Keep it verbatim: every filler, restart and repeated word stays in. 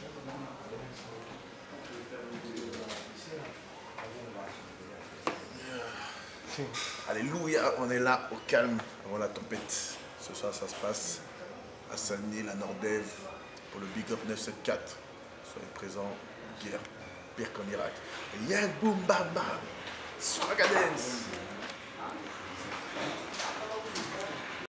Alléluia, on est là au calme avant la tempête. Ce soir, ça se passe à Saint-Denis, la Nordève, pour le Big Up neuf cent soixante-quatre. Soyez présents, guerre, pire qu'un miracle. Yang boom bam bam, Swagga Dance.